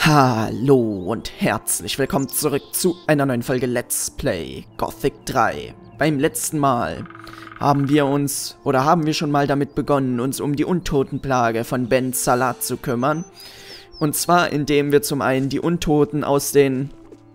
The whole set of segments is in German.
Hallo und herzlich willkommen zurück zu einer neuen Folge Let's Play Gothic 3. Beim letzten Mal haben wir schon mal damit begonnen, uns um die Untotenplage von Ben Salah zu kümmern. Und zwar, indem wir zum einen die Untoten aus den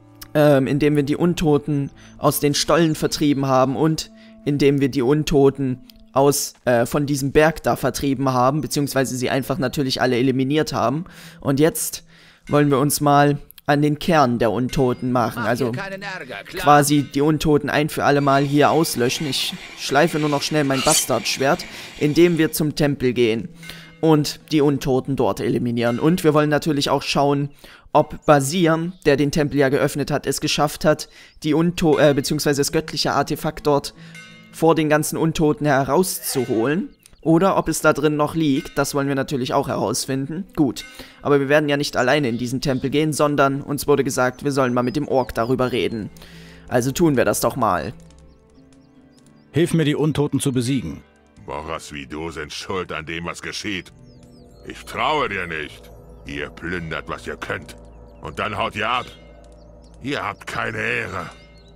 Stollen vertrieben haben und indem wir die Untoten von diesem Berg da vertrieben haben, beziehungsweise sie einfach natürlich alle eliminiert haben. Und jetzt wollen wir uns mal an den Kern der Untoten machen, also quasi die Untoten ein für alle Mal hier auslöschen. Ich schleife nur noch schnell mein Bastardschwert, indem wir zum Tempel gehen und die Untoten dort eliminieren. Und wir wollen natürlich auch schauen, ob Basir, der den Tempel ja geöffnet hat, es geschafft hat, beziehungsweise das göttliche Artefakt dort vor den ganzen Untoten herauszuholen. Oder ob es da drin noch liegt, das wollen wir natürlich auch herausfinden. Gut, aber wir werden ja nicht alleine in diesen Tempel gehen, sondern uns wurde gesagt, wir sollen mal mit dem Ork darüber reden. Also tun wir das doch mal. Hilf mir, die Untoten zu besiegen. Moras wie du sind schuld an dem, was geschieht. Ich traue dir nicht. Ihr plündert, was ihr könnt. Und dann haut ihr ab. Ihr habt keine Ehre.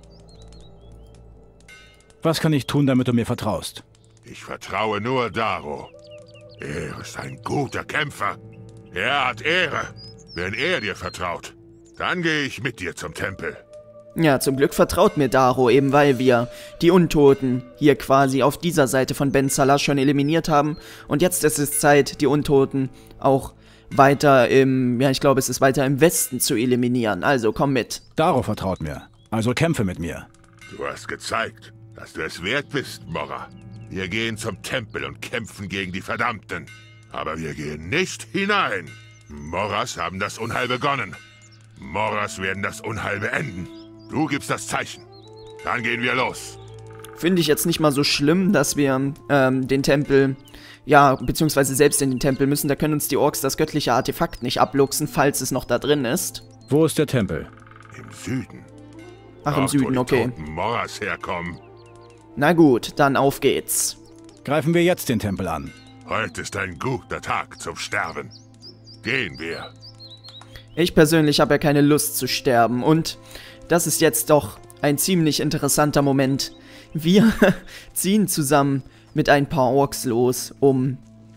Was kann ich tun, damit du mir vertraust? Ich vertraue nur Daro. Er ist ein guter Kämpfer. Er hat Ehre. Wenn er dir vertraut, dann gehe ich mit dir zum Tempel. Ja, zum Glück vertraut mir Daro, eben weil wir die Untoten hier quasi auf dieser Seite von Ben Salah schon eliminiert haben. Und jetzt ist es Zeit, die Untoten auch weiter im Westen zu eliminieren. Also komm mit. Daro vertraut mir. Also kämpfe mit mir. Du hast gezeigt, dass du es wert bist, Mora. Wir gehen zum Tempel und kämpfen gegen die Verdammten. Aber wir gehen nicht hinein. Moras haben das Unheil begonnen. Moras werden das Unheil beenden. Du gibst das Zeichen. Dann gehen wir los. Finde ich jetzt nicht mal so schlimm, dass wir den Tempel, beziehungsweise selbst in den Tempel müssen. Da können uns die Orks das göttliche Artefakt nicht abluchsen, falls es noch da drin ist. Wo ist der Tempel? Im Süden. Ach, im Süden, okay. Wo die toten Moras herkommen. Na gut, dann auf geht's. Greifen wir jetzt den Tempel an. Heute ist ein guter Tag zum Sterben. Gehen wir. Ich persönlich habe ja keine Lust zu sterben und das ist jetzt doch ein ziemlich interessanter Moment. Wir ziehen zusammen mit ein paar Orks los, um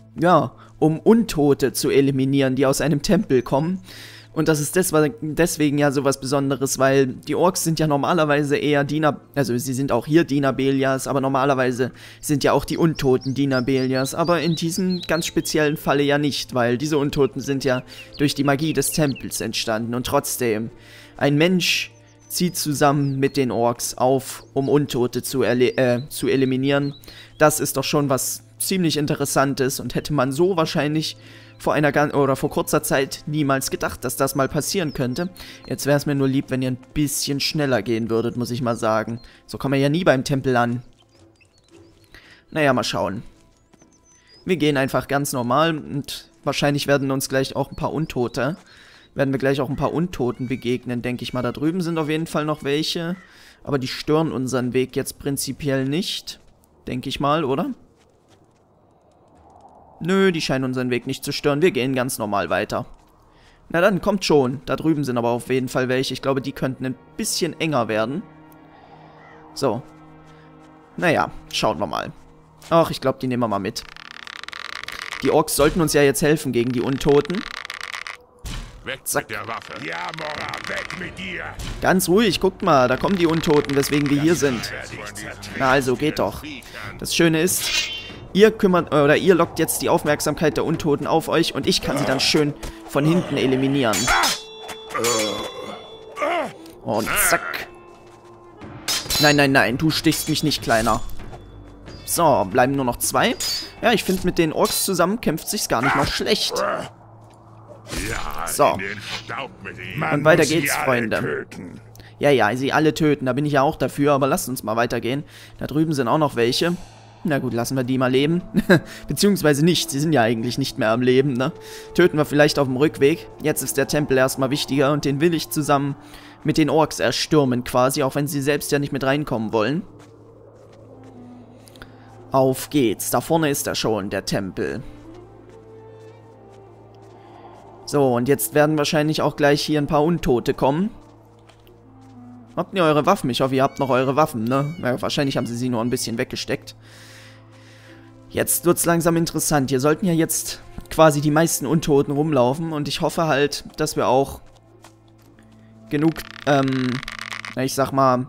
Untote zu eliminieren, die aus einem Tempel kommen. Und das ist deswegen ja sowas Besonderes, weil die Orks sind ja normalerweise eher Diener, also sie sind auch hier Diener Beliars, aber normalerweise sind ja auch die Untoten Diener Beliars, aber in diesem ganz speziellen Falle ja nicht, weil diese Untoten sind ja durch die Magie des Tempels entstanden und trotzdem, ein Mensch zieht zusammen mit den Orks auf, um Untote zu eliminieren. Das ist doch schon was ziemlich Interessantes und hätte man so wahrscheinlich vor kurzer Zeit niemals gedacht, dass das mal passieren könnte. Jetzt wäre es mir nur lieb, wenn ihr ein bisschen schneller gehen würdet, muss ich mal sagen. So kommen wir ja nie beim Tempel an. Naja, mal schauen. Wir gehen einfach ganz normal und wahrscheinlich werden wir gleich auch ein paar Untoten begegnen, denke ich mal. Da drüben sind auf jeden Fall noch welche, aber die stören unseren Weg jetzt prinzipiell nicht, denke ich mal, oder? Nö, die scheinen unseren Weg nicht zu stören. Wir gehen ganz normal weiter. Na dann, kommt schon. Da drüben sind aber auf jeden Fall welche. Ich glaube, die könnten ein bisschen enger werden. So. Naja, schauen wir mal. Ach, ich glaube, die nehmen wir mal mit. Die Orks sollten uns ja jetzt helfen gegen die Untoten. Weg mit der Waffe. Ja, Mora, weg mit dir. Ganz ruhig, guckt mal, da kommen die Untoten, weswegen wir hier sind. Na also, geht doch. Das Schöne ist, ihr lockt jetzt die Aufmerksamkeit der Untoten auf euch und ich kann sie dann schön von hinten eliminieren. Und zack. Nein, nein, nein, du stichst mich nicht, Kleiner. So, bleiben nur noch 2. Ja, ich finde, mit den Orks zusammen kämpft sich's gar nicht mal schlecht. So. Und weiter geht's, Freunde. Ja, sie alle töten, da bin ich ja auch dafür, aber lasst uns mal weitergehen. Da drüben sind auch noch welche. Na gut, lassen wir die mal leben. Beziehungsweise nicht, sie sind ja eigentlich nicht mehr am Leben, ne? Töten wir vielleicht auf dem Rückweg. Jetzt ist der Tempel erstmal wichtiger und den will ich zusammen mit den Orks erstürmen quasi, auch wenn sie selbst ja nicht mit reinkommen wollen. Auf geht's, da vorne ist er schon, der Tempel. So, und jetzt werden wahrscheinlich auch gleich hier ein paar Untote kommen. Habt ihr eure Waffen? Ich hoffe, ihr habt noch eure Waffen, ne? Ja, wahrscheinlich haben sie nur ein bisschen weggesteckt. Jetzt wird's langsam interessant. Hier sollten ja jetzt quasi die meisten Untoten rumlaufen. Und ich hoffe halt, dass wir auch genug, ich sag mal,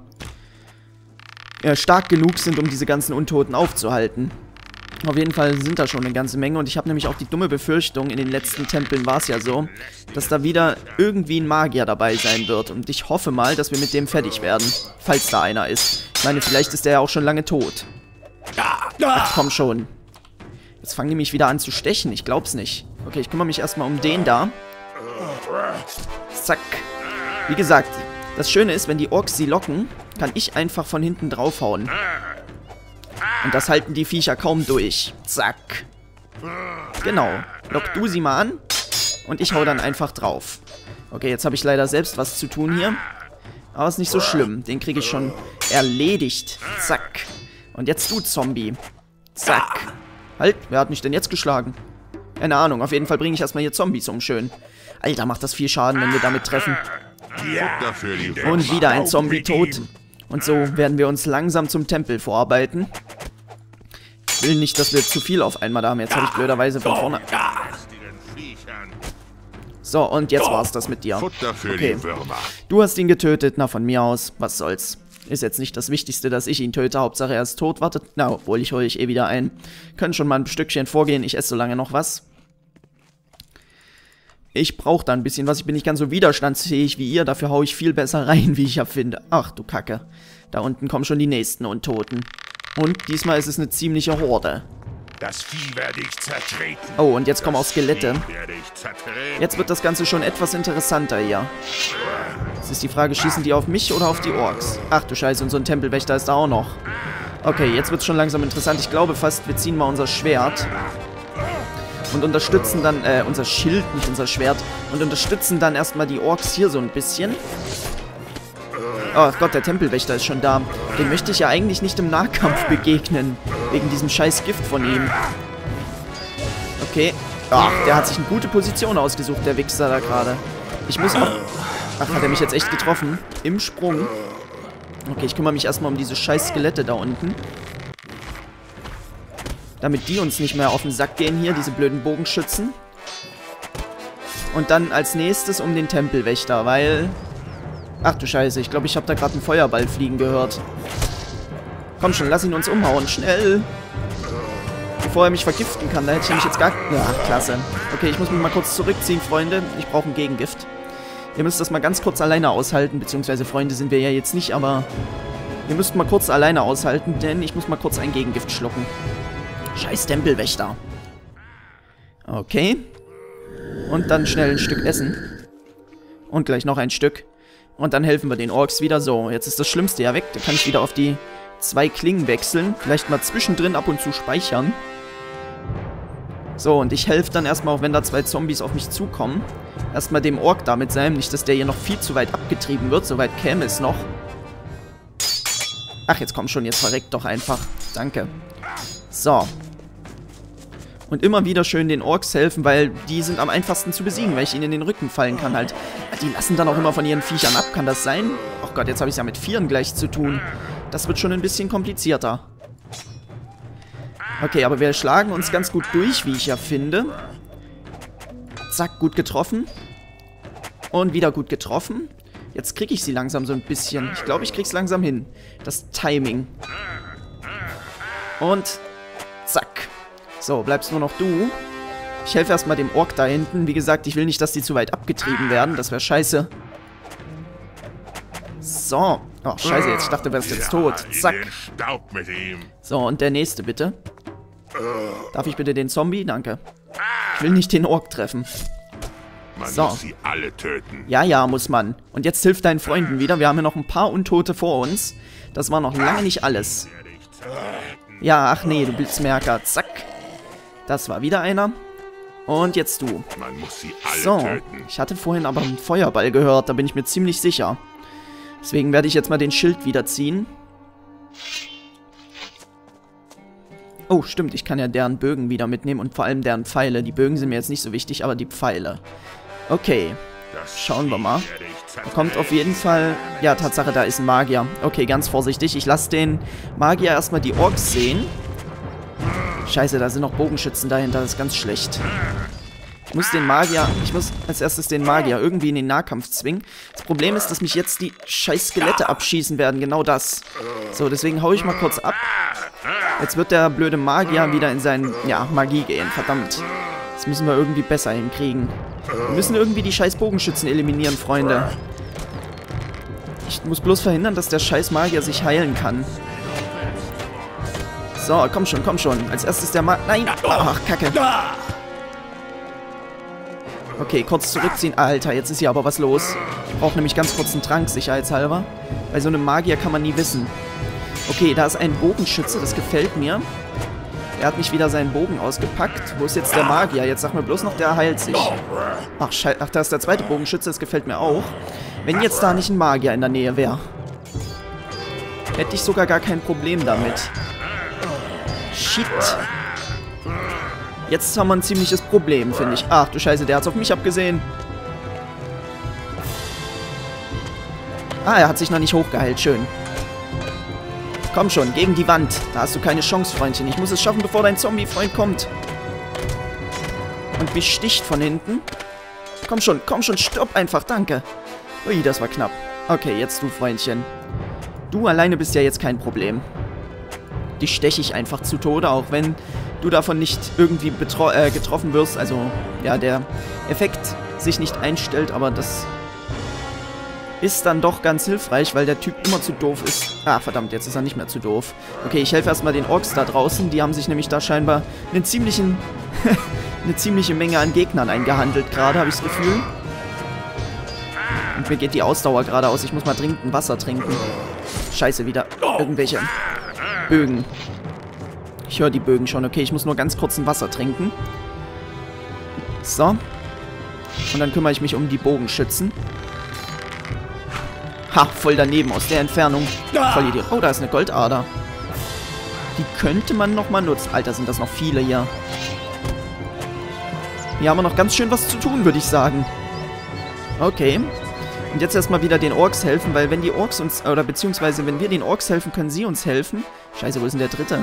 stark genug sind, um diese ganzen Untoten aufzuhalten. Auf jeden Fall sind da schon eine ganze Menge. Und ich habe nämlich auch die dumme Befürchtung, in den letzten Tempeln war es ja so, dass da wieder irgendwie ein Magier dabei sein wird. Und ich hoffe mal, dass wir mit dem fertig werden, falls da einer ist. Ich meine, vielleicht ist der ja auch schon lange tot. Ach, komm schon. Jetzt fangen die mich wieder an zu stechen. Ich glaub's nicht. Okay, ich kümmere mich erstmal um den da. Zack. Wie gesagt, das Schöne ist, wenn die Orks sie locken, kann ich einfach von hinten draufhauen. Und das halten die Viecher kaum durch. Zack. Genau. Lock du sie mal an. Und ich hau dann einfach drauf. Okay, jetzt habe ich leider selbst was zu tun hier. Aber ist nicht so schlimm. Den kriege ich schon erledigt. Zack. Und jetzt du, Zombie. Zack. Halt, wer hat mich denn jetzt geschlagen? Keine Ahnung, auf jeden Fall bringe ich erstmal hier Zombies um schön. Alter, macht das viel Schaden, wenn wir damit treffen. Und wieder ein Zombie tot. Und so werden wir uns langsam zum Tempel vorarbeiten. Ich will nicht, dass wir zu viel auf einmal da haben. Jetzt habe ich blöderweise von vorne... So, und jetzt war's das mit dir. Okay. Du hast ihn getötet. Na, von mir aus. Was soll's. Ist jetzt nicht das Wichtigste, dass ich ihn töte. Hauptsache, er ist tot. Wartet. Na, obwohl, ich hole dich eh wieder ein. Können schon mal ein Stückchen vorgehen. Ich esse so lange noch was. Ich brauche da ein bisschen was. Ich bin nicht ganz so widerstandsfähig wie ihr. Dafür haue ich viel besser rein, wie ich ja finde. Ach, du Kacke. Da unten kommen schon die nächsten Untoten. Und diesmal ist es eine ziemliche Horde. Das Vieh werde ich zertreten. Oh, und jetzt kommen auch Skelette. Jetzt wird das Ganze schon etwas interessanter hier. Jetzt ist die Frage, schießen die auf mich oder auf die Orks? Ach du Scheiße, und so ein Tempelwächter ist da auch noch. Okay, jetzt wird es schon langsam interessant. Ich glaube fast, wir ziehen mal unser Schwert. Und unterstützen dann, unser Schild, nicht unser Schwert. Und unterstützen dann erstmal die Orks hier so ein bisschen. Oh Gott, der Tempelwächter ist schon da. Den möchte ich ja eigentlich nicht im Nahkampf begegnen. Wegen diesem scheiß Gift von ihm. Okay. Ach, der hat sich eine gute Position ausgesucht, der Wichser da gerade. Ich muss auch... Ach, hat er mich jetzt echt getroffen? Im Sprung. Okay, ich kümmere mich erstmal um diese scheiß Skelette da unten. Damit die uns nicht mehr auf den Sack gehen hier, diese blöden Bogenschützen. Und dann als nächstes um den Tempelwächter, weil... Ach du Scheiße, ich glaube, ich habe da gerade einen Feuerball fliegen gehört. Komm schon, lass ihn uns umhauen, schnell. Bevor er mich vergiften kann, da hätte ich nämlich jetzt gar... Ja, klasse. Okay, ich muss mich mal kurz zurückziehen, Freunde. Ich brauche ein Gegengift. Ihr müsst das mal ganz kurz alleine aushalten, beziehungsweise Freunde sind wir ja jetzt nicht, aber... Ihr müsst mal kurz alleine aushalten, denn ich muss mal kurz ein Gegengift schlucken. Scheiß Tempelwächter. Okay. Und dann schnell ein Stück essen. Und gleich noch ein Stück. Und dann helfen wir den Orks wieder. So, jetzt ist das Schlimmste ja weg. Da kann ich wieder auf die 2 Klingen wechseln. Vielleicht mal zwischendrin ab und zu speichern. So, und ich helfe dann erstmal, auch wenn da 2 Zombies auf mich zukommen. Erstmal dem Ork da mit seinem. Nicht, dass der hier noch viel zu weit abgetrieben wird. So weit käme es noch. Ach, jetzt komm schon. Jetzt verreckt doch einfach. Danke. So. Und immer wieder schön den Orks helfen, weil die sind am einfachsten zu besiegen, weil ich ihnen in den Rücken fallen kann halt. Die lassen dann auch immer von ihren Viechern ab, kann das sein? Oh Gott, jetzt habe ich es ja mit 4 gleich zu tun. Das wird schon ein bisschen komplizierter. Okay, aber wir schlagen uns ganz gut durch, wie ich ja finde. Zack, gut getroffen. Und wieder gut getroffen. Jetzt kriege ich sie langsam so ein bisschen. Ich glaube, ich kriege es langsam hin. Das Timing. Und zack. So, bleibst nur noch du. Ich helfe erstmal dem Ork da hinten. Wie gesagt, ich will nicht, dass die zu weit abgetrieben werden. Das wäre scheiße. So. Oh, scheiße, jetzt. Ich dachte, du wärst jetzt tot. Zack. So, und der nächste, bitte. Darf ich bitte den Zombie? Danke. Ich will nicht den Ork treffen. So. Muss sie alle töten. Ja, ja, muss man. Und jetzt hilft deinen Freunden wieder. Wir haben ja noch ein paar Untote vor uns. Das war noch lange nicht alles. Ja, ach nee, du Blitzmerker. Zack. Das war wieder einer. Und jetzt du. Man muss sie alle so, töten. Ich hatte vorhin aber einen Feuerball gehört, da bin ich mir ziemlich sicher. Deswegen werde ich jetzt mal den Schild wieder ziehen. Oh, stimmt, ich kann ja deren Bögen wieder mitnehmen und vor allem deren Pfeile. Die Bögen sind mir jetzt nicht so wichtig, aber die Pfeile. Okay. Schauen wir mal. Da kommt auf jeden Fall... Ja, Tatsache, da ist ein Magier. Okay, ganz vorsichtig. Ich lasse den Magier erstmal die Orks sehen. Scheiße, da sind noch Bogenschützen dahinter. Das ist ganz schlecht. Ich muss den Magier... Ich muss als erstes den Magier irgendwie in den Nahkampf zwingen. Das Problem ist, dass mich jetzt die scheiß Skelette abschießen werden. Genau das. So, deswegen hau ich mal kurz ab. Jetzt wird der blöde Magier wieder in seine, ja, Magie gehen. Verdammt. Das müssen wir irgendwie besser hinkriegen. Wir müssen irgendwie die scheiß Bogenschützen eliminieren, Freunde. Ich muss bloß verhindern, dass der scheiß Magier sich heilen kann. So, komm schon, komm schon. Als erstes der Nein! Ach, Kacke. Okay, kurz zurückziehen. Alter, jetzt ist hier aber was los. Ich brauche nämlich ganz kurz einen Trank, sicherheitshalber. Bei so einem Magier kann man nie wissen. Okay, da ist ein Bogenschütze, das gefällt mir. Er hat nicht wieder seinen Bogen ausgepackt. Wo ist jetzt der Magier? Jetzt sag mir bloß noch, der heilt sich. Ach, Ach, da ist der zweite Bogenschütze, das gefällt mir auch. Wenn jetzt da nicht ein Magier in der Nähe wäre, hätte ich sogar gar kein Problem damit. Shit. Jetzt haben wir ein ziemliches Problem, finde ich. Ach du Scheiße, der hat's auf mich abgesehen. Ah, er hat sich noch nicht hochgeheilt. Schön. Komm schon, gegen die Wand. Da hast du keine Chance, Freundchen. Ich muss es schaffen, bevor dein Zombie-Freund kommt. Und besticht von hinten. Komm schon, stopp einfach, danke. Ui, das war knapp. Okay, jetzt du, Freundchen. Du alleine bist ja jetzt kein Problem. Dich steche ich einfach zu Tode, auch wenn du davon nicht irgendwie getroffen wirst. Also, ja, der Effekt sich nicht einstellt, aber das ist dann doch ganz hilfreich, weil der Typ immer zu doof ist. Ah, verdammt, jetzt ist er nicht mehr zu doof. Okay, ich helfe erstmal den Orks da draußen. Die haben sich nämlich da scheinbar eine ziemliche Menge an Gegnern eingehandelt gerade, habe ich das Gefühl. Und mir geht die Ausdauer gerade aus. Ich muss mal trinken, Wasser trinken. Scheiße, wieder irgendwelche Bögen. Ich höre die Bögen schon. Okay, ich muss nur ganz kurz ein Wasser trinken. So. Und dann kümmere ich mich um die Bogenschützen. Ha, voll daneben aus der Entfernung. Voll Idiot. Oh, da ist eine Goldader. Die könnte man nochmal nutzen. Alter, sind das noch viele hier. Hier haben wir noch ganz schön was zu tun, würde ich sagen. Okay. Und jetzt erstmal wieder den Orks helfen, weil wenn die Orks uns, oder beziehungsweise wenn wir den Orks helfen, können sie uns helfen. Scheiße, wo ist denn der Dritte?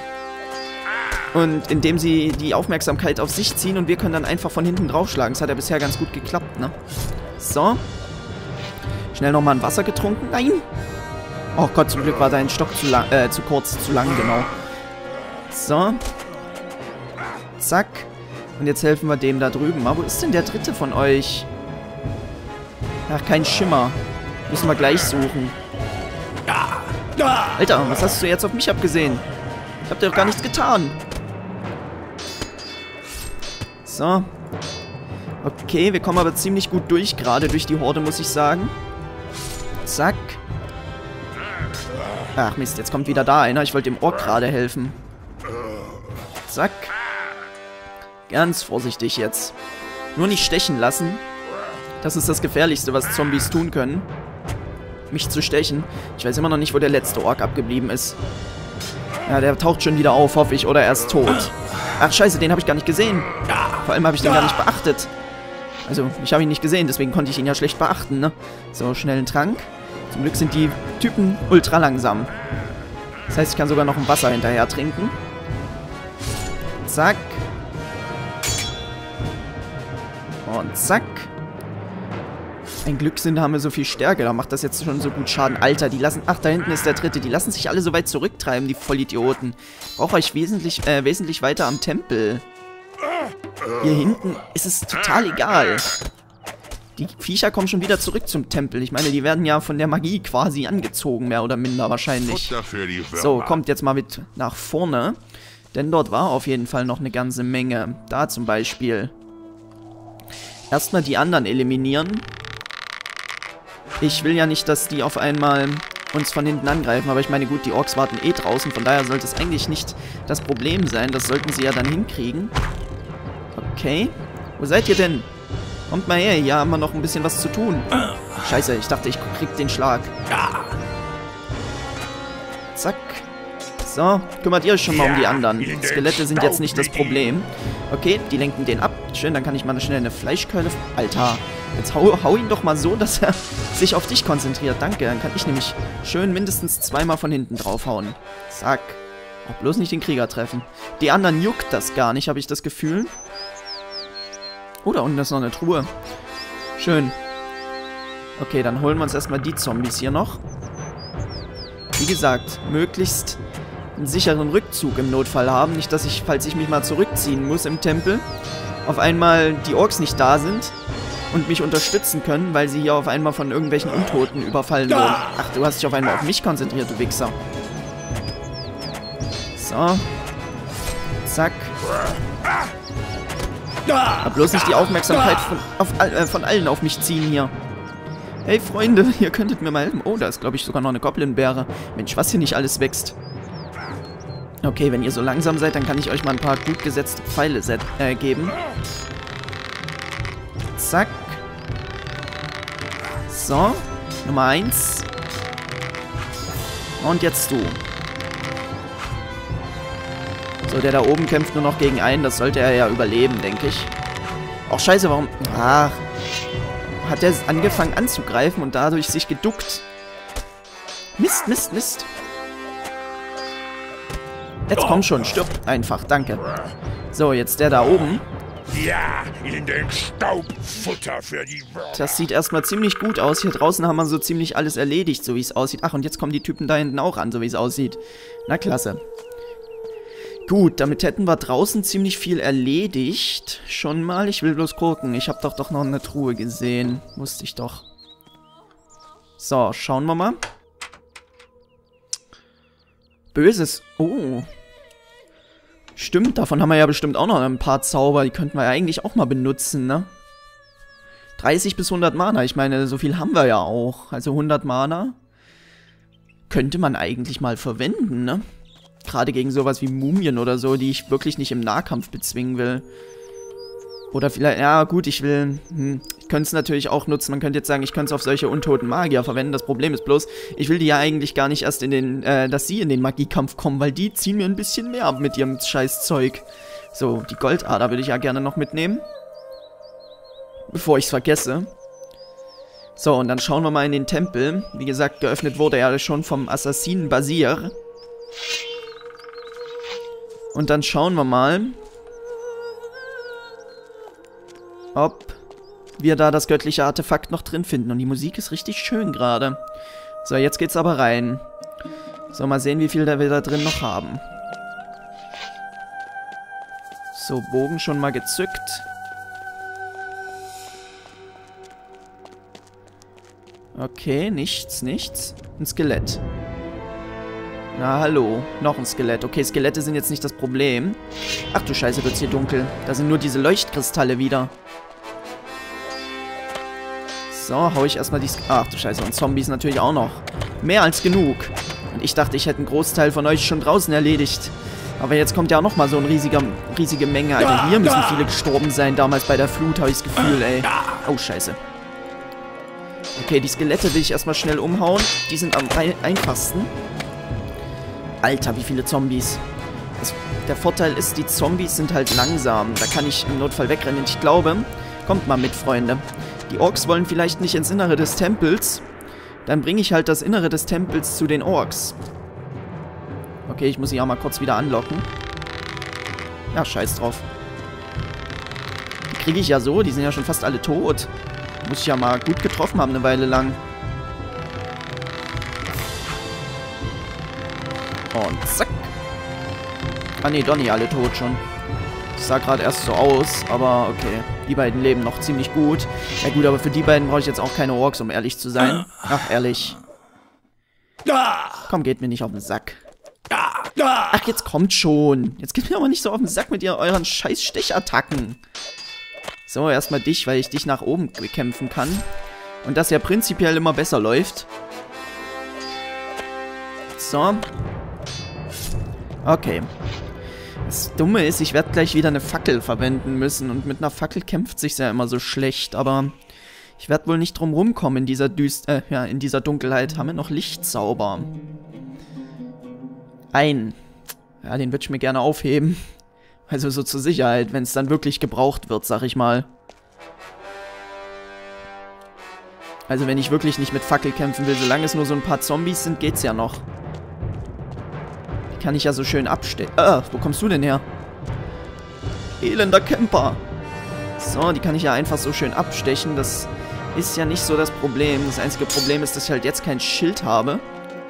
Und indem sie die Aufmerksamkeit auf sich ziehen und wir können dann einfach von hinten draufschlagen. Das hat ja bisher ganz gut geklappt, ne? So. Schnell nochmal ein Wasser getrunken. Nein! Oh Gott, zum Glück war dein Stock zu kurz, zu lang, genau. So. Zack. Und jetzt helfen wir dem da drüben. Aber wo ist denn der Dritte von euch? Ach, kein Schimmer. Müssen wir gleich suchen. Alter, was hast du jetzt auf mich abgesehen? Ich hab dir doch gar nichts getan. So. Okay, wir kommen aber ziemlich gut durch, gerade durch die Horde, muss ich sagen. Zack. Ach Mist, jetzt kommt wieder da einer. Ich wollte dem Ork gerade helfen. Zack. Ganz vorsichtig jetzt. Nur nicht stechen lassen. Das ist das Gefährlichste, was Zombies tun können. Mich zu stechen. Ich weiß immer noch nicht, wo der letzte Ork abgeblieben ist. Ja, der taucht schon wieder auf, hoffe ich. Oder er ist tot. Ach, scheiße, den habe ich gar nicht gesehen. Vor allem habe ich den gar nicht beachtet. Also, ich habe ihn nicht gesehen, deswegen konnte ich ihn ja schlecht beachten, ne? So, schnell einen Trank. Zum Glück sind die Typen ultra langsam. Das heißt, ich kann sogar noch ein Wasser hinterher trinken. Zack. Und zack. Ein Glück haben wir so viel Stärke. Da macht das jetzt schon so gut Schaden. Alter, die lassen... Ach, da hinten ist der Dritte. Die lassen sich alle so weit zurücktreiben, die Vollidioten. Ich brauche euch wesentlich weiter am Tempel. Hier hinten ist es total egal. Die Viecher kommen schon wieder zurück zum Tempel. Ich meine, die werden ja von der Magie quasi angezogen, mehr oder minder wahrscheinlich. So, kommt jetzt mal mit nach vorne. Denn dort war auf jeden Fall noch eine ganze Menge. Da zum Beispiel. Erstmal die anderen eliminieren. Ich will ja nicht, dass die auf einmal uns von hinten angreifen. Aber ich meine, gut, die Orks warten eh draußen. Von daher sollte es eigentlich nicht das Problem sein. Das sollten sie ja dann hinkriegen. Okay. Wo seid ihr denn? Kommt mal her, hier haben wir noch ein bisschen was zu tun. Scheiße, ich dachte, ich krieg den Schlag. Zack. So, kümmert ihr euch schon mal um die anderen. Skelette sind jetzt nicht das Problem. Okay, die lenken den ab. Schön, dann kann ich mal schnell eine Fleischkeule... Alter, jetzt hau ihn doch mal so, dass er sich auf dich konzentriert. Danke, dann kann ich nämlich schön mindestens zweimal von hinten draufhauen. Zack. Auch bloß nicht den Krieger treffen. Die anderen juckt das gar nicht, habe ich das Gefühl. Oh, da unten ist noch eine Truhe. Schön. Okay, dann holen wir uns erstmal die Zombies hier noch. Wie gesagt, möglichst einen sicheren Rückzug im Notfall haben. Nicht, dass ich, falls ich mich mal zurückziehen muss im Tempel, auf einmal die Orks nicht da sind und mich unterstützen können, weil sie hier auf einmal von irgendwelchen Untoten überfallen wurden. Ach, du hast dich auf einmal auf mich konzentriert, du Wichser. So. Zack. Hab bloß nicht die Aufmerksamkeit von allen auf mich ziehen hier. Hey Freunde, ihr könntet mir mal helfen. Oh, da ist glaube ich sogar noch eine Goblin-Beere. Mensch, was hier nicht alles wächst. Okay, wenn ihr so langsam seid, dann kann ich euch mal ein paar gut gesetzte Pfeile geben. Zack. So, Nummer 1. Und jetzt du. So, der da oben kämpft nur noch gegen einen. Das sollte er ja überleben, denke ich. Och, scheiße, warum... Ach, hat er angefangen anzugreifen und dadurch sich geduckt. Mist, Mist, Mist. Jetzt komm schon, stirb einfach, danke. So, jetzt der da oben. Ja, in den Staubfutter für die Würmer. Das sieht erstmal ziemlich gut aus. Hier draußen haben wir so ziemlich alles erledigt, so wie es aussieht. Ach, und jetzt kommen die Typen da hinten auch an, so wie es aussieht. Na, klasse. Gut, damit hätten wir draußen ziemlich viel erledigt. Schon mal, ich will bloß gucken. Ich habe doch noch eine Truhe gesehen. Wusste ich doch. So, schauen wir mal. Böses. Oh. Stimmt, davon haben wir ja bestimmt auch noch ein paar Zauber. Die könnten wir ja eigentlich auch mal benutzen, ne? 30 bis 100 Mana. Ich meine, so viel haben wir ja auch. Also 100 Mana könnte man eigentlich mal verwenden, ne? Gerade gegen sowas wie Mumien oder so, die ich wirklich nicht im Nahkampf bezwingen will. Oder vielleicht, ja gut, ich will, ich könnte es natürlich auch nutzen. Man könnte jetzt sagen, ich könnte es auf solche untoten Magier verwenden. Das Problem ist bloß, ich will die ja eigentlich gar nicht erst in den, dass sie in den Magiekampf kommen, weil die ziehen mir ein bisschen mehr ab mit ihrem Scheißzeug. So, die Goldader würde ich ja gerne noch mitnehmen. Bevor ich es vergesse. So, und dann schauen wir mal in den Tempel. Wie gesagt, geöffnet wurde er ja schon vom Assassinen Basir. Und dann schauen wir mal, ob wir da das göttliche Artefakt noch drin finden. Und die Musik ist richtig schön gerade. So, jetzt geht's aber rein. So, mal sehen, wie viel wir da drin noch haben. So, Bogen schon mal gezückt. Okay, nichts, nichts. Ein Skelett. Na, hallo. Noch ein Skelett. Okay, Skelette sind jetzt nicht das Problem. Ach du Scheiße, wird's hier dunkel. Da sind nur diese Leuchtkristalle wieder. So, hau ich erstmal die... Ach du Scheiße, und Zombies natürlich auch noch. Mehr als genug. Und ich dachte, ich hätte einen Großteil von euch schon draußen erledigt. Aber jetzt kommt ja auch nochmal so eine riesige Menge. Alter, hier müssen viele gestorben sein. Damals bei der Flut habe ich das Gefühl, ey. Oh, Scheiße. Okay, die Skelette will ich erstmal schnell umhauen. Die sind am einfachsten. Alter, wie viele Zombies. Der Vorteil ist, die Zombies sind halt langsam. Da kann ich im Notfall wegrennen. Und ich glaube, kommt mal mit, Freunde. Die Orks wollen vielleicht nicht ins Innere des Tempels. Dann bringe ich halt das Innere des Tempels zu den Orks. Okay, ich muss sie auch mal kurz wieder anlocken. Ja, scheiß drauf. Die kriege ich ja so. Die sind ja schon fast alle tot. Muss ich ja mal gut getroffen haben eine Weile lang. Und zack. Ah ne, doch nicht alle tot schon. Das sah gerade erst so aus, aber okay. Die beiden leben noch ziemlich gut. Ja gut, aber für die beiden brauche ich jetzt auch keine Orks, um ehrlich zu sein. Ach, ehrlich. Komm, geht mir nicht auf den Sack. Ach, jetzt kommt schon. Jetzt geht mir aber nicht so auf den Sack mit euren scheiß Stechattacken. So, erstmal dich, weil ich dich nach oben bekämpfen kann. Und das ja prinzipiell immer besser läuft. So. Okay. Das Dumme ist, ich werde gleich wieder eine Fackel verwenden müssen. Und mit einer Fackel kämpft sich's ja immer so schlecht. Aber ich werde wohl nicht drum rumkommen in dieser in dieser Dunkelheit. Haben wir noch Lichtzauber? Ja, den würde ich mir gerne aufheben. Also so zur Sicherheit, wenn es dann wirklich gebraucht wird, sag ich mal. Also wenn ich wirklich nicht mit Fackel kämpfen will, solange es nur so ein paar Zombies sind, geht's ja noch. Die kann ich ja so schön abstechen. Wo kommst du denn her? Elender Camper. So, die kann ich ja einfach so schön abstechen. Das ist ja nicht so das Problem. Das einzige Problem ist, dass ich halt jetzt kein Schild habe.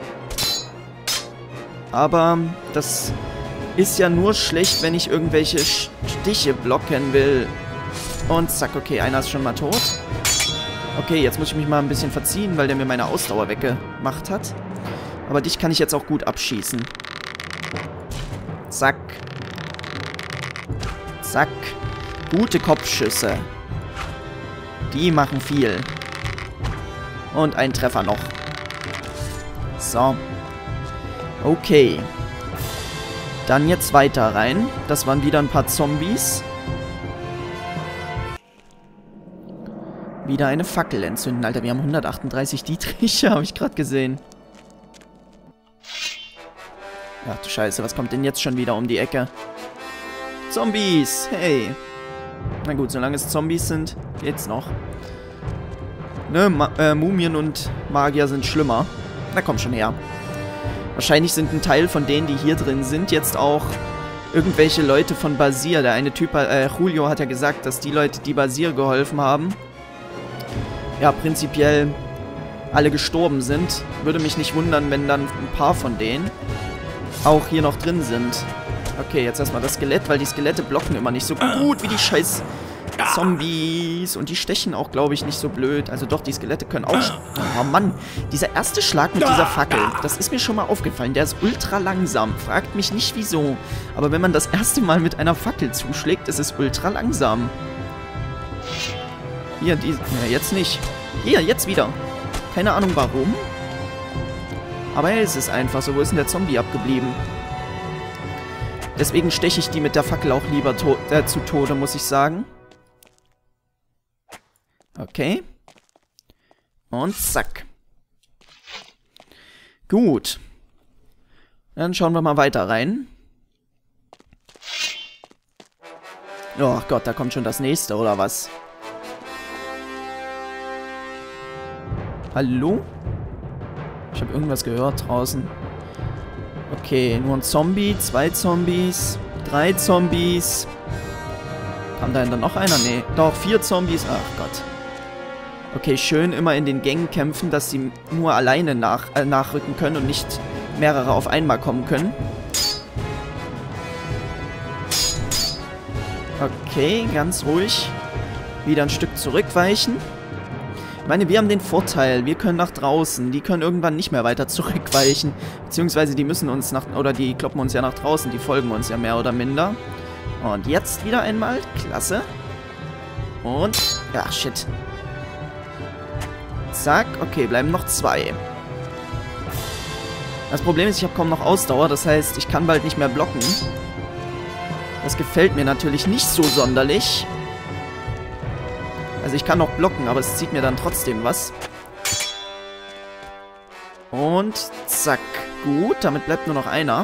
Aber das ist ja nur schlecht, wenn ich irgendwelche Stiche blocken will. Und zack, okay, einer ist schon mal tot. Okay, jetzt muss ich mich mal ein bisschen verziehen, weil der mir meine Ausdauer weggemacht hat. Aber dich kann ich jetzt auch gut abschießen. Zack. Zack. Gute Kopfschüsse. Die machen viel. Und ein Treffer noch. So. Okay. Dann jetzt weiter rein. Das waren wieder ein paar Zombies. Wieder eine Fackel entzünden. Alter, wir haben 138 Dietriche, habe ich gerade gesehen. Ach du Scheiße, was kommt denn jetzt schon wieder um die Ecke? Zombies! Hey! Na gut, solange es Zombies sind, geht's noch. Ne, Mumien und Magier sind schlimmer. Na komm schon her. Wahrscheinlich sind ein Teil von denen, die hier drin sind, jetzt auch irgendwelche Leute von Basir. Der eine Typ, Julio hat ja gesagt, dass die Leute, die Basir geholfen haben, ja, prinzipiell alle gestorben sind. Würde mich nicht wundern, wenn dann ein paar von denen auch hier noch drin sind. Okay, jetzt erstmal das Skelett, weil die Skelette blocken immer nicht so gut wie die scheiß Zombies. Und die stechen auch, glaube ich, nicht so blöd. Also doch, die Skelette können auch... Oh Mann, dieser erste Schlag mit dieser Fackel, das ist mir schon mal aufgefallen. Der ist ultra langsam. Fragt mich nicht, wieso. Aber wenn man das erste Mal mit einer Fackel zuschlägt, ist es ultra langsam. Hier, die... Ja, jetzt nicht. Hier, jetzt wieder. Keine Ahnung, warum. Aber es ist einfach so. Wo ist denn der Zombie abgeblieben? Deswegen steche ich die mit der Fackel auch lieber zu Tode, muss ich sagen. Okay. Und zack. Gut. Dann schauen wir mal weiter rein. Oh Gott, da kommt schon das nächste, oder was? Hallo? Ich habe irgendwas gehört draußen. Okay, nur ein Zombie, 2 Zombies, 3 Zombies. Kam da denn noch einer? Nee, doch, 4 Zombies. Ach Gott. Okay, schön immer in den Gängen kämpfen, dass sie nur alleine nachrücken können und nicht mehrere auf einmal kommen können. Okay, ganz ruhig. Wieder ein Stück zurückweichen. Ich meine, wir haben den Vorteil, wir können nach draußen. Die können irgendwann nicht mehr weiter zurückweichen. Beziehungsweise die müssen uns oder die kloppen uns ja nach draußen. Die folgen uns ja mehr oder minder. Und jetzt wieder einmal. Klasse. Und, ja, shit. Zack, okay, bleiben noch 2. Das Problem ist, ich habe kaum noch Ausdauer. Das heißt, ich kann bald nicht mehr blocken. Das gefällt mir natürlich nicht so sonderlich. Also ich kann noch blocken, aber es zieht mir dann trotzdem was. Und zack. Gut, damit bleibt nur noch einer.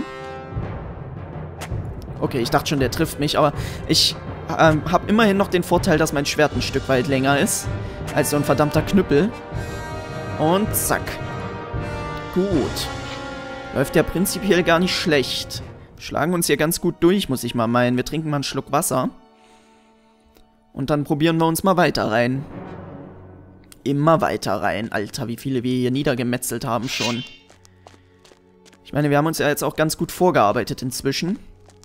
Okay, ich dachte schon, der trifft mich, aber ich habe immerhin noch den Vorteil, dass mein Schwert ein Stück weit länger ist als so ein verdammter Knüppel. Und zack. Gut. Läuft ja prinzipiell gar nicht schlecht. Wir schlagen uns hier ganz gut durch, muss ich mal meinen. Wir trinken mal einen Schluck Wasser. Und dann probieren wir uns mal weiter rein. Immer weiter rein. Alter, wie viele wir hier niedergemetzelt haben schon. Ich meine, wir haben uns ja jetzt auch ganz gut vorgearbeitet inzwischen.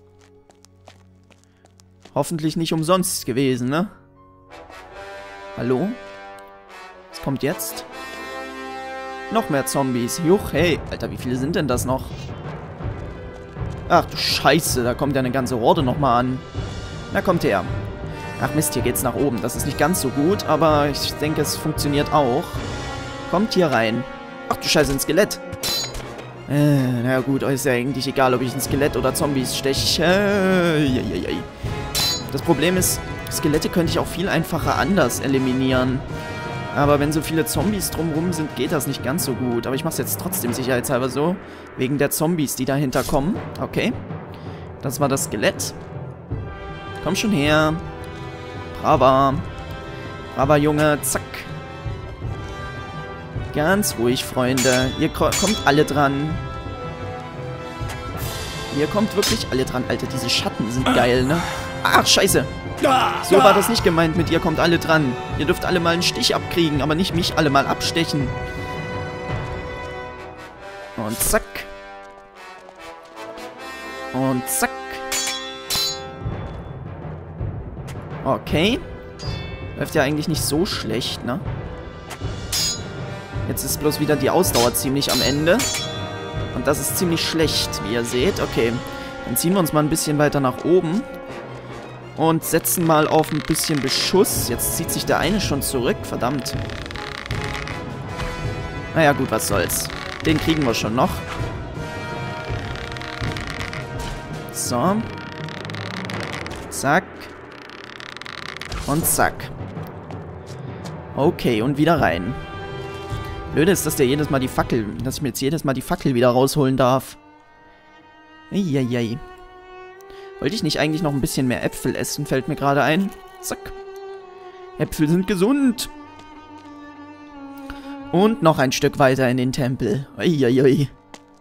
Hoffentlich nicht umsonst gewesen, ne? Hallo? Was kommt jetzt? Noch mehr Zombies. Juch, hey. Alter, wie viele sind denn das noch? Ach du Scheiße, da kommt ja eine ganze Horde nochmal an. Na, kommt her. Ach Mist, hier geht's nach oben. Das ist nicht ganz so gut, aber ich denke, es funktioniert auch. Kommt hier rein. Ach du Scheiße, ein Skelett. Na gut, ist ja eigentlich egal, ob ich ein Skelett oder Zombies steche. Das Problem ist, Skelette könnte ich auch viel einfacher anders eliminieren. Aber wenn so viele Zombies drumherum sind, geht das nicht ganz so gut. Aber ich mache es jetzt trotzdem sicherheitshalber so. Wegen der Zombies, die dahinter kommen. Okay. Das war das Skelett. Komm schon her. Braver. Braver Junge. Zack. Ganz ruhig, Freunde. Ihr kommt alle dran. Ihr kommt wirklich alle dran. Alter, diese Schatten sind geil, ne? Ach, scheiße. So war das nicht gemeint mit ihr kommt alle dran. Ihr dürft alle mal einen Stich abkriegen, aber nicht mich alle mal abstechen. Und zack. Und zack. Okay. Läuft ja eigentlich nicht so schlecht, ne? Jetzt ist bloß wieder die Ausdauer ziemlich am Ende. Und das ist ziemlich schlecht, wie ihr seht. Okay, dann ziehen wir uns mal ein bisschen weiter nach oben. Und setzen mal auf ein bisschen Beschuss. Jetzt zieht sich der eine schon zurück. Verdammt. Naja, gut, was soll's. Den kriegen wir schon noch. So. Zack. Und zack. Okay, und wieder rein. Blöde ist, dass der jedes Mal die Fackel, dass ich mir jetzt jedes Mal die Fackel wieder rausholen darf. Eieiei. Wollte ich nicht eigentlich noch ein bisschen mehr Äpfel essen, fällt mir gerade ein. Zack. Äpfel sind gesund. Und noch ein Stück weiter in den Tempel. Eieiei.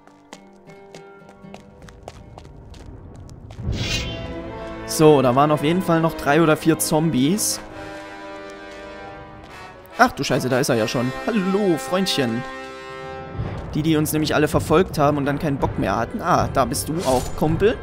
So, da waren auf jeden Fall noch 3 oder 4 Zombies. Ach du Scheiße, da ist er ja schon. Hallo, Freundchen. Die uns nämlich alle verfolgt haben und dann keinen Bock mehr hatten. Ah, da bist du auch, Kumpel.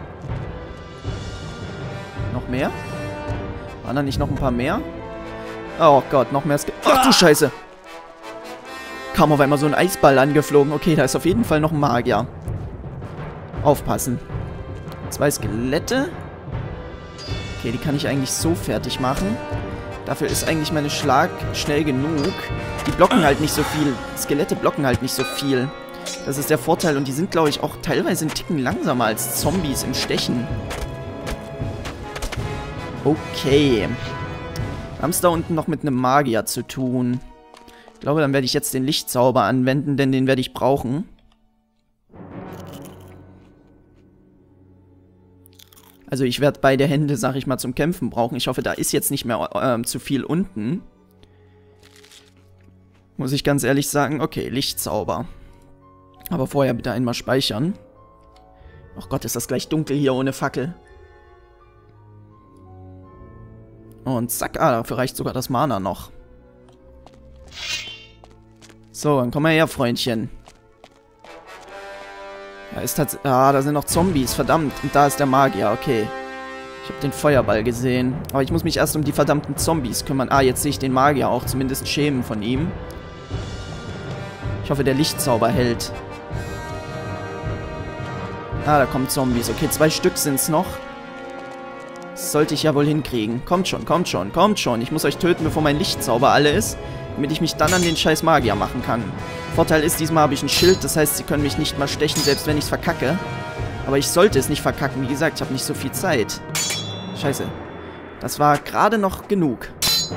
Noch mehr? Waren da nicht noch ein paar mehr? Oh Gott, noch mehr. Ach du Scheiße. Kam auf einmal so ein Eisball angeflogen. Okay, da ist auf jeden Fall noch ein Magier. Aufpassen. 2 Skelette. Okay, die kann ich eigentlich so fertig machen. Dafür ist eigentlich meine Schlag schnell genug. Die blocken halt nicht so viel. Skelette blocken halt nicht so viel. Das ist der Vorteil. Und die sind, glaube ich, auch teilweise einen Ticken langsamer als Zombies im Stechen. Okay. Wir haben es da unten noch mit einem Magier zu tun. Ich glaube, dann werde ich jetzt den Lichtzauber anwenden, denn den werde ich brauchen. Also ich werde beide Hände, sag ich mal, zum Kämpfen brauchen. Ich hoffe, da ist jetzt nicht mehr zu viel unten. Muss ich ganz ehrlich sagen. Okay, Lichtzauber. Aber vorher bitte einmal speichern. Ach Gott, ist das gleich dunkel hier ohne Fackel. Und zack, dafür reicht sogar das Mana noch. So, dann komm mal her, Freundchen. Da ist tatsächlich... da sind noch Zombies, verdammt. Und da ist der Magier, okay. Ich habe den Feuerball gesehen. Aber ich muss mich erst um die verdammten Zombies kümmern. Jetzt sehe ich den Magier auch, zumindest Schemen von ihm. Ich hoffe, der Lichtzauber hält. Da kommen Zombies. Okay, 2 Stück sind es noch. Das sollte ich ja wohl hinkriegen. Kommt schon, kommt schon, kommt schon. Ich muss euch töten, bevor mein Lichtzauber alle ist. Damit ich mich dann an den scheiß Magier machen kann. Vorteil ist, diesmal habe ich ein Schild. Das heißt, sie können mich nicht mal stechen, selbst wenn ich es verkacke. Aber ich sollte es nicht verkacken. Wie gesagt, ich habe nicht so viel Zeit. Scheiße. Das war gerade noch genug.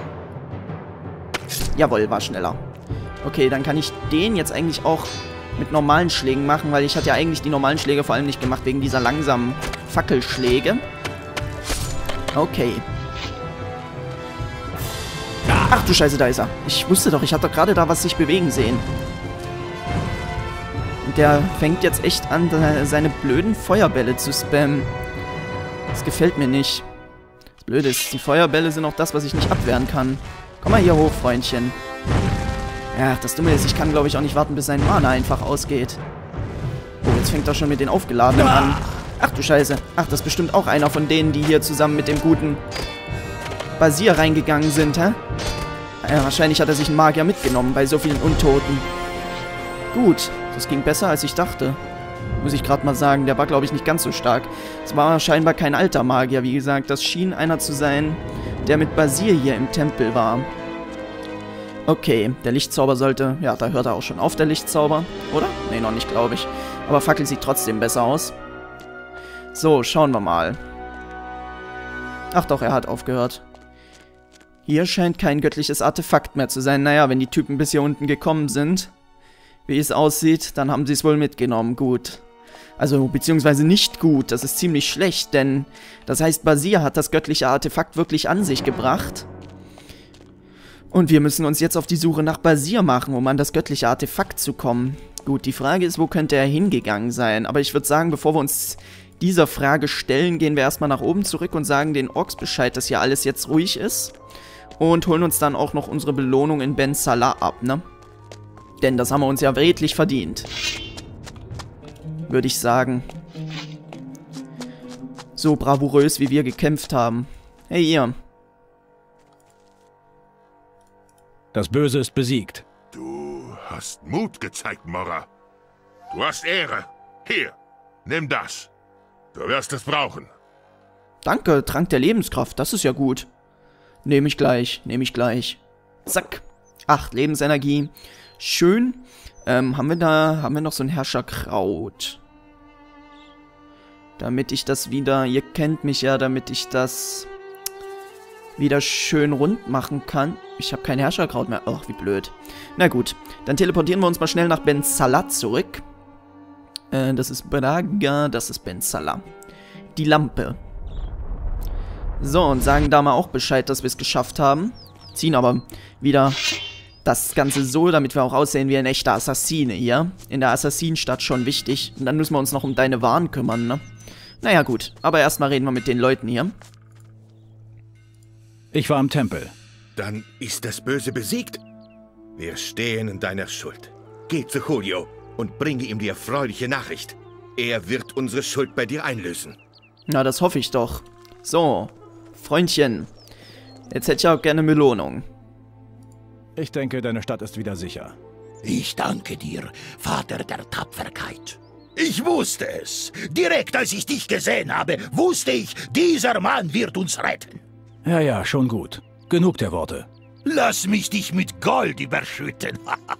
Jawohl, war schneller. Okay, dann kann ich den jetzt eigentlich auch mit normalen Schlägen machen, weil ich hatte ja eigentlich die normalen Schläge vor allem nicht gemacht, wegen dieser langsamen Fackelschläge. Okay. Ach du Scheiße, da ist er. Ich wusste doch, ich hatte doch gerade da was sich bewegen sehen. Und der fängt jetzt echt an, seine blöden Feuerbälle zu spammen. Das gefällt mir nicht. Das Blöde ist, die Feuerbälle sind auch das, was ich nicht abwehren kann. Komm mal hier hoch, Freundchen. Ja, das Dumme ist, ich kann, glaube ich, auch nicht warten, bis sein Mana einfach ausgeht. Oh, jetzt fängt er schon mit den Aufgeladenen an. Ach du Scheiße. Ach, das ist bestimmt auch einer von denen, die hier zusammen mit dem guten Basier reingegangen sind, hä? Ja, wahrscheinlich hat er sich einen Magier mitgenommen, bei so vielen Untoten. Gut, das ging besser, als ich dachte. Muss ich gerade mal sagen, der war, glaube ich, nicht ganz so stark. Es war scheinbar kein alter Magier, wie gesagt. Das schien einer zu sein, der mit Basier hier im Tempel war. Okay, der Lichtzauber sollte... Ja, da hört er auch schon auf, der Lichtzauber. Oder? Nee, noch nicht, glaube ich. Aber Fackel sieht trotzdem besser aus. So, schauen wir mal. Ach doch, er hat aufgehört. Hier scheint kein göttliches Artefakt mehr zu sein. Naja, wenn die Typen bis hier unten gekommen sind, wie es aussieht, dann haben sie es wohl mitgenommen. Gut. Also, beziehungsweise nicht gut. Das ist ziemlich schlecht, denn das heißt, Basir hat das göttliche Artefakt wirklich an sich gebracht. Und wir müssen uns jetzt auf die Suche nach Basir machen, um an das göttliche Artefakt zu kommen. Gut, die Frage ist, wo könnte er hingegangen sein? Aber ich würde sagen, bevor wir uns dieser Frage stellen, gehen wir erstmal nach oben zurück und sagen den Orks Bescheid, dass hier alles jetzt ruhig ist. Und holen uns dann auch noch unsere Belohnung in Ben Salah ab, ne? Denn das haben wir uns ja redlich verdient. Würde ich sagen. So bravourös, wie wir gekämpft haben. Hey, ihr. Das Böse ist besiegt. Du hast Mut gezeigt, Morra. Du hast Ehre. Hier, nimm das. Du wirst es brauchen. Danke, Trank der Lebenskraft, das ist ja gut. Nehme ich gleich, Zack. 8 Lebensenergie. Schön. Haben wir noch so ein Herrscherkraut. Damit ich das wieder, ihr kennt mich ja, damit ich das wieder schön rund machen kann. Ich habe kein Herrscherkraut mehr. Ach, wie blöd. Na gut, dann teleportieren wir uns mal schnell nach Ben Salah zurück. Das ist Braga, das ist Ben Salah. Die Lampe. So, und sagen da mal auch Bescheid, dass wir es geschafft haben. Ziehen aber wieder das Ganze so, damit wir auch aussehen wie ein echter Assassine hier. In der Assassinenstadt schon wichtig. Und dann müssen wir uns noch um deine Waren kümmern, ne? Naja, gut. Aber erstmal reden wir mit den Leuten hier. Ich war am Tempel. Dann ist das Böse besiegt. Wir stehen in deiner Schuld. Geh zu Julio und bringe ihm die erfreuliche Nachricht. Er wird unsere Schuld bei dir einlösen. Na, das hoffe ich doch. So, Freundchen. Jetzt hätte ich auch gerne Belohnung. Ich denke, deine Stadt ist wieder sicher. Ich danke dir, Vater der Tapferkeit. Ich wusste es. Direkt als ich dich gesehen habe, wusste ich, dieser Mann wird uns retten. Ja, schon gut. Genug der Worte. Lass mich dich mit Gold überschütten.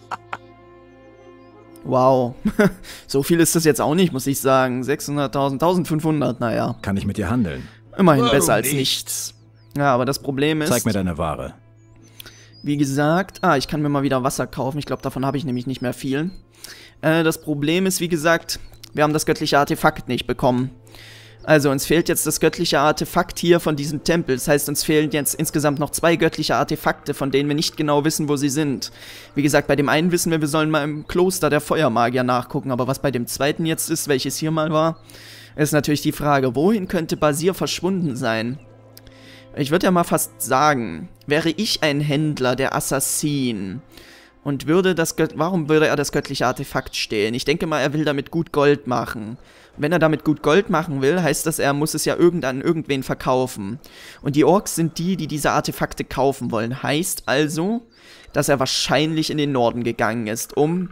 Wow. So viel ist das jetzt auch nicht, muss ich sagen. 600.000, 1500, naja. Kann ich mit dir handeln? Immerhin Warum besser als nicht? nichts. Ja, aber das Problem ist... Zeig mir deine Ware. Wie gesagt, ich kann mir mal wieder Wasser kaufen. Ich glaube, davon habe ich nämlich nicht mehr viel. Das Problem ist, wie gesagt, wir haben das göttliche Artefakt nicht bekommen. Also, uns fehlt jetzt das göttliche Artefakt hier von diesem Tempel. Das heißt, uns fehlen jetzt insgesamt noch 2 göttliche Artefakte, von denen wir nicht genau wissen, wo sie sind. Wie gesagt, bei dem einen wissen wir sollen mal im Kloster der Feuermagier nachgucken. Aber was bei dem zweiten jetzt ist, welches hier mal war, ist natürlich die Frage, wohin könnte Basir verschwunden sein? Ich würde ja mal fast sagen, wäre ich ein Händler, der Assassin, und warum würde er das göttliche Artefakt stehlen? Ich denke mal, er will damit gut Gold machen. Und wenn er damit gut Gold machen will, heißt das, er muss es ja an irgendwen verkaufen. Und die Orks sind die diese Artefakte kaufen wollen. Heißt also, dass er wahrscheinlich in den Norden gegangen ist, um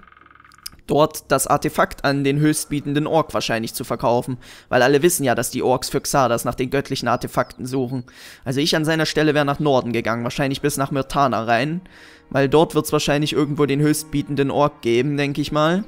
dort das Artefakt an den höchstbietenden Ork wahrscheinlich zu verkaufen. Weil alle wissen ja, dass die Orks für Xardas nach den göttlichen Artefakten suchen. Also ich an seiner Stelle wäre nach Norden gegangen, wahrscheinlich bis nach Myrtana rein. Weil dort wird es wahrscheinlich irgendwo den höchstbietenden Ork geben, denke ich mal.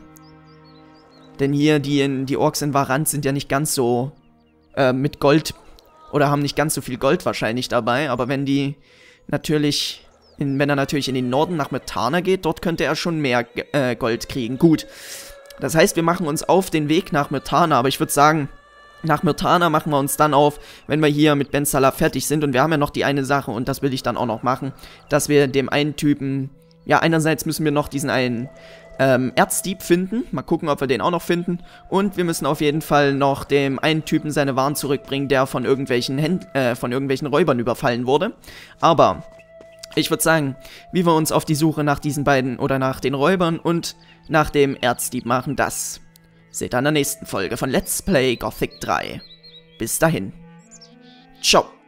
Denn hier, die Orks in Varant sind ja nicht ganz so mit Gold, oder haben nicht ganz so viel Gold wahrscheinlich dabei. Aber wenn er natürlich in den Norden nach Myrtana geht, dort könnte er schon mehr Gold kriegen. Gut, das heißt, wir machen uns auf den Weg nach Myrtana, aber ich würde sagen, nach Myrtana machen wir uns dann auf, wenn wir hier mit Ben Salah fertig sind. Und wir haben ja noch die eine Sache, und das will ich dann auch noch machen, dass wir dem einen Typen, ja, einerseits müssen wir noch diesen einen Erzdieb finden. Mal gucken, ob wir den auch noch finden. Und wir müssen auf jeden Fall noch dem einen Typen seine Waren zurückbringen, der von irgendwelchen Räubern überfallen wurde. Aber ich würde sagen, wie wir uns auf die Suche nach diesen beiden oder nach den Räubern und nach dem Erzdieb machen, das seht ihr in der nächsten Folge von Let's Play Gothic 3. Bis dahin. Ciao.